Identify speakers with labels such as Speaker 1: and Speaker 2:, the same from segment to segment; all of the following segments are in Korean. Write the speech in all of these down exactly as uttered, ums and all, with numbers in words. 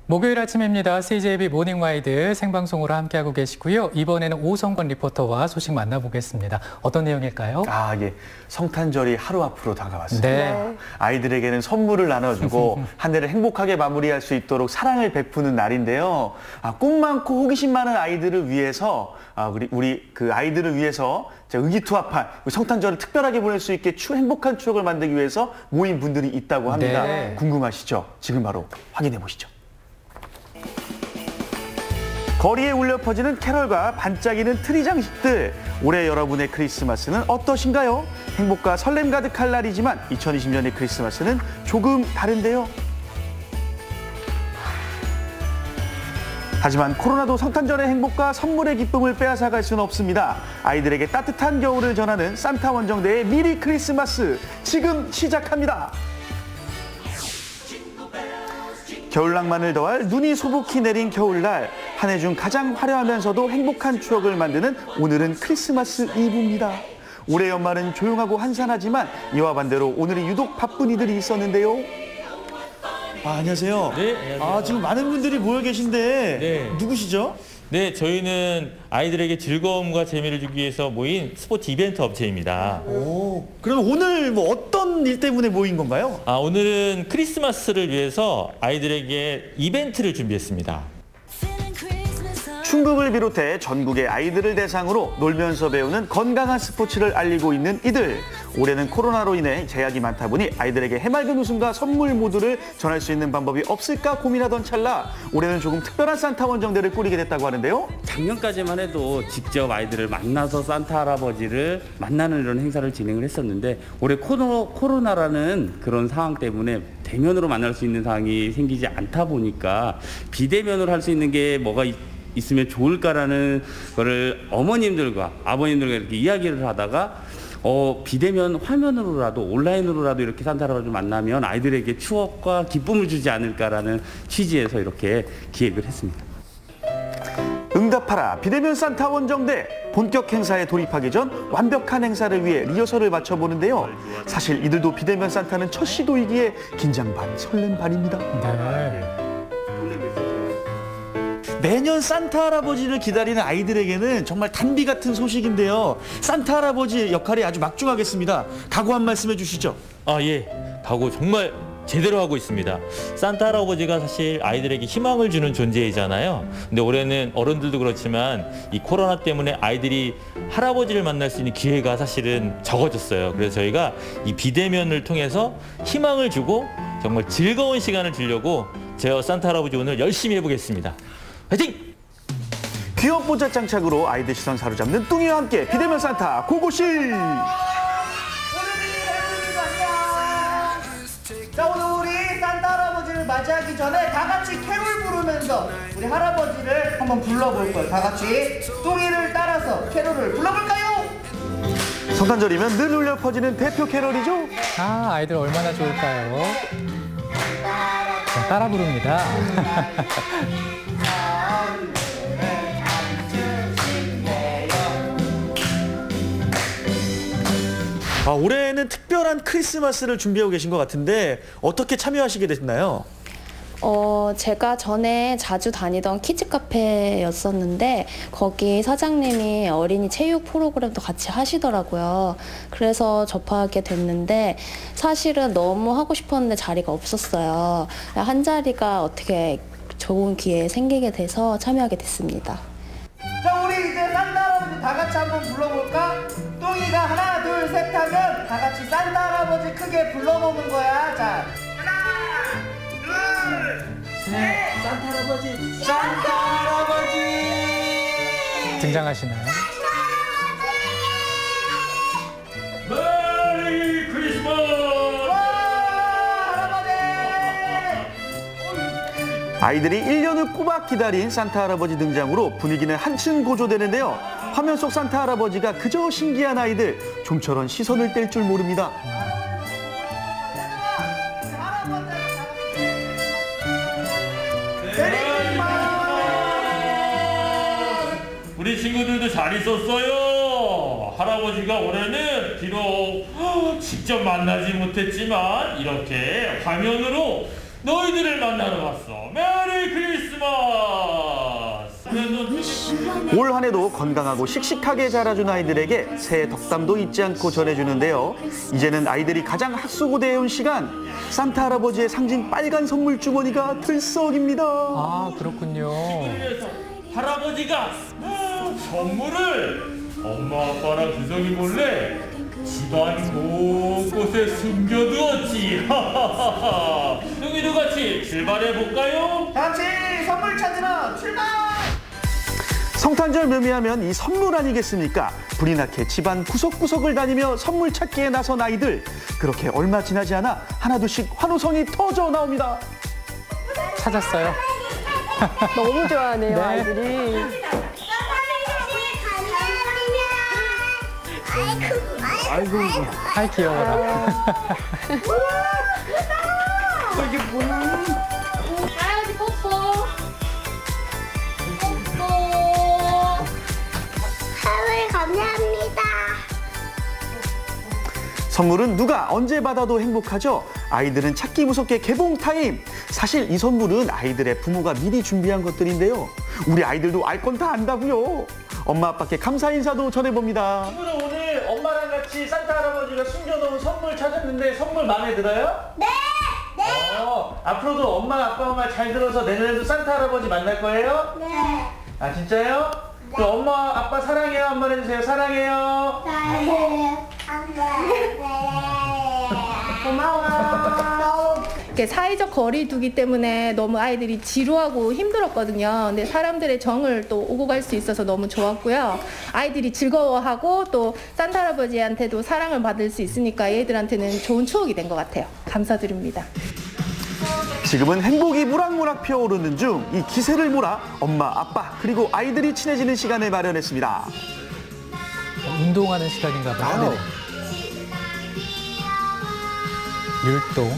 Speaker 1: 목요일 아침입니다. 씨제이비 모닝와이드 생방송으로 함께하고 계시고요. 이번에는 오성권 리포터와 소식 만나보겠습니다. 어떤 내용일까요?
Speaker 2: 아, 예. 성탄절이 하루 앞으로 다가왔습니다.
Speaker 1: 네.
Speaker 2: 아이들에게는 선물을 나눠주고 한 해를 행복하게 마무리할 수 있도록 사랑을 베푸는 날인데요. 아, 꿈 많고 호기심 많은 아이들을 위해서 아, 우리 우리 그 아이들을 위해서 의기투합한 성탄절을 특별하게 보낼 수 있게 추, 행복한 추억을 만들기 위해서 모인 분들이 있다고 합니다.
Speaker 1: 네.
Speaker 2: 궁금하시죠? 지금 바로 확인해 보시죠. 거리에 울려 퍼지는 캐럴과 반짝이는 트리 장식들. 올해 여러분의 크리스마스는 어떠신가요? 행복과 설렘 가득할 날이지만 이천이십 년의 크리스마스는 조금 다른데요. 하지만 코로나도 성탄절의 행복과 선물의 기쁨을 빼앗아갈 수는 없습니다. 아이들에게 따뜻한 겨울을 전하는 산타 원정대의 미리 크리스마스 지금 시작합니다. 겨울 낭만을 더할 눈이 소복히 내린 겨울날, 한 해 중 가장 화려하면서도 행복한 추억을 만드는 오늘은 크리스마스 이브입니다. 올해 연말은 조용하고 한산하지만 이와 반대로 오늘이 유독 바쁜 이들이 있었는데요. 아, 안녕하세요.
Speaker 3: 네, 안녕하세요.
Speaker 2: 아, 지금 많은 분들이 모여 계신데
Speaker 3: 네.
Speaker 2: 누구시죠?
Speaker 3: 네, 저희는 아이들에게 즐거움과 재미를 주기 위해서 모인 스포츠 이벤트 업체입니다.
Speaker 2: 오, 그럼 오늘 뭐 어떤 일 때문에 모인 건가요?
Speaker 3: 아, 오늘은 크리스마스를 위해서 아이들에게 이벤트를 준비했습니다.
Speaker 2: 충북을 비롯해 전국의 아이들을 대상으로 놀면서 배우는 건강한 스포츠를 알리고 있는 이들. 올해는 코로나로 인해 제약이 많다 보니 아이들에게 해맑은 웃음과 선물 모두를 전할 수 있는 방법이 없을까 고민하던 찰나 올해는 조금 특별한 산타 원정대를 꾸리게 됐다고 하는데요.
Speaker 4: 작년까지만 해도 직접 아이들을 만나서 산타 할아버지를 만나는 이런 행사를 진행을 했었는데 올해 코로, 코로나라는 그런 상황 때문에 대면으로 만날 수 있는 상황이 생기지 않다 보니까 비대면으로 할 수 있는 게 뭐가 있, 있으면 좋을까라는 거를 어머님들과 아버님들과 이렇게 이야기를 하다가 어, 비대면 화면으로라도 온라인으로라도 이렇게 산타 할아버지를 만나면 아이들에게 추억과 기쁨을 주지 않을까라는 취지에서 이렇게 기획을 했습니다.
Speaker 2: 응답하라 비대면 산타 원정대. 본격 행사에 돌입하기 전 완벽한 행사를 위해 리허설을 마쳐보는데요. 사실 이들도 비대면 산타는 첫 시도이기에 긴장 반 설렘 반입니다.
Speaker 1: 네.
Speaker 2: 매년 산타 할아버지를 기다리는 아이들에게는 정말 단비 같은 소식인데요. 산타 할아버지 역할이 아주 막중하겠습니다. 각오 한 말씀 해주시죠.
Speaker 3: 아, 예. 각오 정말 제대로 하고 있습니다. 산타 할아버지가 사실 아이들에게 희망을 주는 존재이잖아요. 근데 올해는 어른들도 그렇지만 이 코로나 때문에 아이들이 할아버지를 만날 수 있는 기회가 사실은 적어졌어요. 그래서 저희가 이 비대면을 통해서 희망을 주고 정말 즐거운 시간을 주려고 제가 산타 할아버지 오늘 열심히 해보겠습니다. 화이팅!
Speaker 2: 귀염뽀짝 장착으로 아이들 시선 사로잡는 뚱이와 함께 비대면 산타 고고실!
Speaker 5: 자, 오늘 우리 산타 할아버지를 맞이하기 전에 다 같이 캐롤 부르면서 우리 할아버지를 한번 불러볼 거예요. 다 같이 뚱이를 따라서 캐롤을 불러볼까요?
Speaker 2: 성탄절이면 늘 울려 퍼지는 대표 캐롤이죠?
Speaker 1: 아, 아이들 얼마나 좋을까요? 자, 따라 부릅니다.
Speaker 2: 아, 올해는 특별한 크리스마스를 준비하고 계신 것 같은데 어떻게 참여하시게 됐나요?
Speaker 6: 어, 제가 전에 자주 다니던 키즈 카페였었는데 거기 사장님이 어린이 체육 프로그램도 같이 하시더라고요. 그래서 접하게 됐는데 사실은 너무 하고 싶었는데 자리가 없었어요. 한 자리가 어떻게 좋은 기회에 생기게 돼서 참여하게 됐습니다.
Speaker 5: 자, 우리 이제 산타 할아버지 다 같이 한번 불러볼까? 뚱이가 하나 둘 셋 하면 다 같이 산타 할아버지 크게 불러보는 거야. 자, 하나 둘셋 산타 할아버지 산타 할아버지
Speaker 1: 등장하시나요?
Speaker 3: 메리 크리스마스!
Speaker 2: 아이들이 일 년을 꼬박 기다린 산타 할아버지 등장으로 분위기는 한층 고조되는데요. 화면 속 산타 할아버지가 그저 신기한 아이들, 좀처럼 시선을 뗄 줄 모릅니다.
Speaker 3: 우리 친구들도 잘 있었어요. 할아버지가 올해는 비록 직접 만나지 못했지만 이렇게 화면으로 너희들을 만나러 왔어. 메리 크리스마스!
Speaker 2: 올 한 해도 건강하고 씩씩하게 자라준 아이들에게 새해 덕담도 잊지 않고 전해주는데요. 이제는 아이들이 가장 학수고대해온 시간, 산타 할아버지의 상징 빨간 선물 주머니가 들썩입니다.
Speaker 1: 아, 그렇군요.
Speaker 3: 할아버지가 선물을 엄마 아빠랑 규성이 몰래 집안 곳곳에 숨겨두었지. 여기도 같이 출발해 볼까요?
Speaker 5: 다 같이 선물 찾으러 출발!
Speaker 2: 성탄절 묘미하면 이 선물 아니겠습니까? 불이 나게 집안 구석구석을 다니며 선물 찾기에 나선 아이들. 그렇게 얼마 지나지 않아 하나둘씩 환호성이 터져 나옵니다.
Speaker 1: 찾았어요.
Speaker 7: 너무 좋아하네요,
Speaker 1: 네.
Speaker 7: 아이들이.
Speaker 1: 아이고, 아이 귀여워라.
Speaker 5: 이게 뭐야?
Speaker 6: 할아버지 뽀뽀. 뽀뽀.
Speaker 8: 선물 감사합니다.
Speaker 2: 선물은 누가 언제 받아도 행복하죠. 아이들은 찾기 무섭게 개봉 타임. 사실 이 선물은 아이들의 부모가 미리 준비한 것들인데요. 우리 아이들도 알 건 다 안다고요. 엄마 아빠께 감사 인사도 전해봅니다. 친구들, 오늘 엄마랑 같이 산타 할아버지가 숨겨놓은 선물 찾았는데 선물 마음에 들어요?
Speaker 8: 네, 네,
Speaker 2: 어, 앞으로도 엄마 아빠 말 잘 들어서 내년에도 산타 할아버지 만날 거예요?
Speaker 8: 네.
Speaker 2: 아, 진짜요? 그럼 엄마 아빠 사랑해요 한번 해주세요. 사랑해요.
Speaker 8: 네.
Speaker 5: 고마워.
Speaker 9: 이렇게 사회적 거리 두기 때문에 너무 아이들이 지루하고 힘들었거든요. 근데 사람들의 정을 또 오고 갈 수 있어서 너무 좋았고요. 아이들이 즐거워하고 또 산타 할아버지한테도 사랑을 받을 수 있으니까 얘들한테는 좋은 추억이 된 것 같아요. 감사드립니다.
Speaker 2: 지금은 행복이 무락무락 피어오르는 중 이 기세를 몰아 엄마, 아빠 그리고 아이들이 친해지는 시간을 마련했습니다.
Speaker 1: 운동하는 시간인가 봐요.
Speaker 2: 네.
Speaker 1: 율동.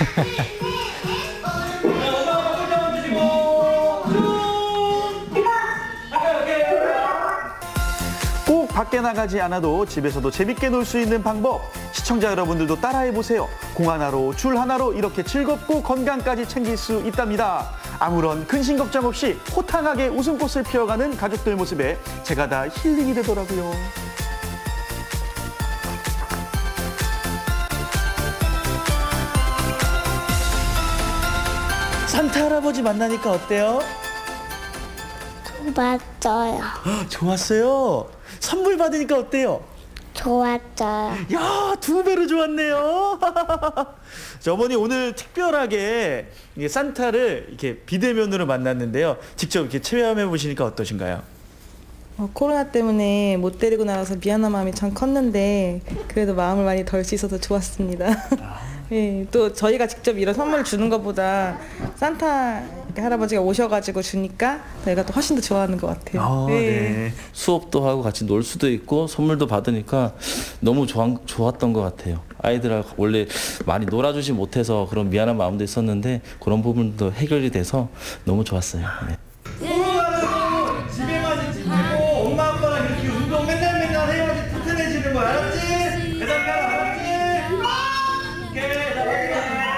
Speaker 2: 꼭 밖에 나가지 않아도 집에서도 재밌게 놀 수 있는 방법. 시청자 여러분들도 따라해보세요. 공 하나로 줄 하나로 이렇게 즐겁고 건강까지 챙길 수 있답니다. 아무런 근심 걱정 없이 호탕하게 웃음꽃을 피워가는 가족들 모습에 제가 다 힐링이 되더라고요. 산타 할아버지 만나니까 어때요?
Speaker 8: 좋았어요.
Speaker 2: 좋았어요. 선물 받으니까 어때요?
Speaker 8: 좋았어요.
Speaker 2: 야, 두 배로 좋았네요. 저 어머니 오늘 특별하게 이게 산타를 이렇게 비대면으로 만났는데요. 직접 이렇게 체험해 보시니까 어떠신가요?
Speaker 10: 어, 코로나 때문에 못 데리고 나와서 미안한 마음이 참 컸는데 그래도 마음을 많이 덜 수 있어서 좋았습니다. 네, 또 저희가 직접 이런 선물을 주는 것보다 산타 할아버지가 오셔가지고 주니까 저희가 또 훨씬 더 좋아하는 것 같아요.
Speaker 2: 아,
Speaker 10: 네.
Speaker 2: 네.
Speaker 11: 수업도 하고 같이 놀 수도 있고 선물도 받으니까 너무 좋아, 좋았던 것 같아요. 아이들하고 원래 많이 놀아주지 못해서 그런 미안한 마음도 있었는데 그런 부분도 해결이 돼서 너무 좋았어요. 네.
Speaker 5: 코로나도 집에만 있지 말고 엄마 아빠랑 이렇게 운동 맨날 맨날 해야지 튼튼해지는 거 알았지? 대답해 알았지? 오케이, 잘했어.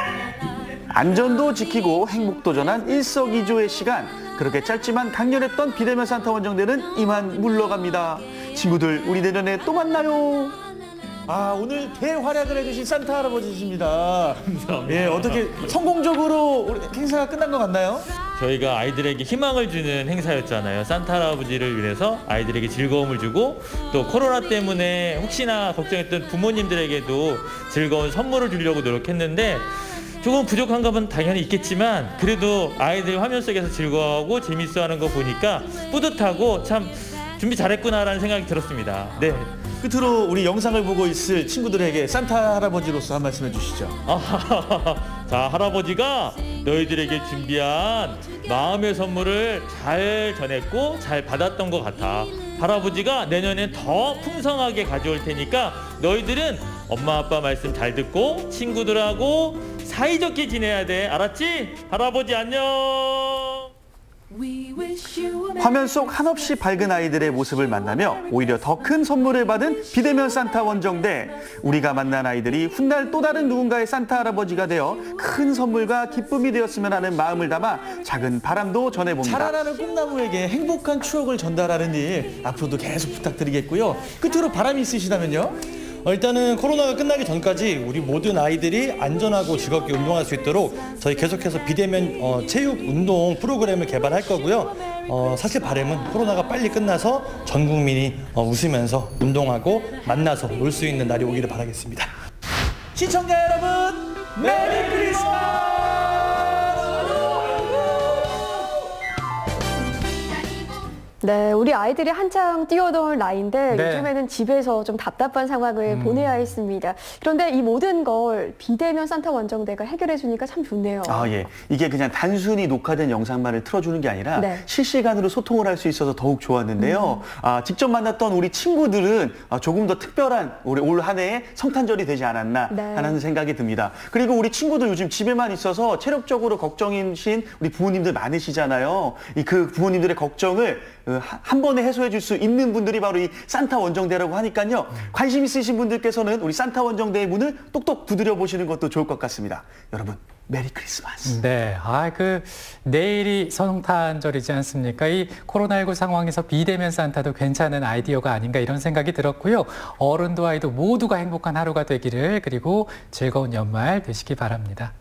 Speaker 2: 안전도 지키고 행복도 전한 일석이조의 시간. 그렇게 짧지만 강렬했던 비대면 산타 원정대는 이만 물러갑니다. 친구들, 우리 내년에 또 만나요. 아, 오늘 대활약을 해주신 산타 할아버지십니다.
Speaker 3: 감사합니다.
Speaker 2: 예, 어떻게 성공적으로 우리 행사가 끝난 것 같나요?
Speaker 3: 저희가 아이들에게 희망을 주는 행사였잖아요. 산타 할아버지를 위해서 아이들에게 즐거움을 주고 또 코로나 때문에 혹시나 걱정했던 부모님들에게도 즐거운 선물을 주려고 노력했는데 조금 부족한 감은 당연히 있겠지만 그래도 아이들 화면 속에서 즐거워하고 재밌어하는 거 보니까 뿌듯하고 참 준비 잘했구나라는 생각이 들었습니다.
Speaker 2: 네. 끝으로 우리 영상을 보고 있을 친구들에게 산타 할아버지로서 한 말씀 해주시죠.
Speaker 3: 자, 할아버지가 너희들에게 준비한 마음의 선물을 잘 전했고 잘 받았던 것 같아. 할아버지가 내년엔 더 풍성하게 가져올 테니까 너희들은 엄마 아빠 말씀 잘 듣고 친구들하고 사이좋게 지내야 돼. 알았지? 할아버지 안녕.
Speaker 2: 화면 속 한없이 밝은 아이들의 모습을 만나며 오히려 더 큰 선물을 받은 비대면 산타 원정대. 우리가 만난 아이들이 훗날 또 다른 누군가의 산타 할아버지가 되어 큰 선물과 기쁨이 되었으면 하는 마음을 담아 작은 바람도 전해봅니다.
Speaker 12: 자라나는 꿈나무에게 행복한 추억을 전달하는 일 앞으로도 계속 부탁드리겠고요. 끝으로 바람이 있으시다면요?
Speaker 13: 어, 일단은 코로나가 끝나기 전까지 우리 모든 아이들이 안전하고 즐겁게 운동할 수 있도록 저희 계속해서 비대면 어, 체육 운동 프로그램을 개발할 거고요. 어, 사실 바람은 코로나가 빨리 끝나서 전 국민이 어, 웃으면서 운동하고 만나서 놀 수 있는 날이 오기를 바라겠습니다.
Speaker 12: 시청자 여러분, 메리 크리스마스!
Speaker 7: 네, 우리 아이들이 한창 뛰어놀 나이인데
Speaker 1: 네.
Speaker 7: 요즘에는 집에서 좀 답답한 상황을
Speaker 1: 음.
Speaker 7: 보내야 했습니다. 그런데 이 모든 걸 비대면 산타 원정대가 해결해 주니까 참 좋네요.
Speaker 2: 아, 예. 이게 그냥 단순히 녹화된 영상만을 틀어주는 게 아니라
Speaker 7: 네.
Speaker 2: 실시간으로 소통을 할 수 있어서 더욱 좋았는데요.
Speaker 7: 음.
Speaker 2: 아, 직접 만났던 우리 친구들은 아, 조금 더 특별한 우리 올 한 해의 성탄절이 되지 않았나
Speaker 7: 네.
Speaker 2: 하는 생각이 듭니다. 그리고 우리 친구들 요즘 집에만 있어서 체력적으로 걱정이신 우리 부모님들 많으시잖아요. 이 그 부모님들의 걱정을 한 번에 해소해 줄 수 있는 분들이 바로 이 산타 원정대라고 하니까요. 관심 있으신 분들께서는 우리 산타 원정대의 문을 똑똑 두드려 보시는 것도 좋을 것 같습니다. 여러분, 메리 크리스마스.
Speaker 1: 네, 아, 그 내일이 성탄절이지 않습니까? 이 코로나십구 상황에서 비대면 산타도 괜찮은 아이디어가 아닌가 이런 생각이 들었고요. 어른도 아이도 모두가 행복한 하루가 되기를, 그리고 즐거운 연말 되시기 바랍니다.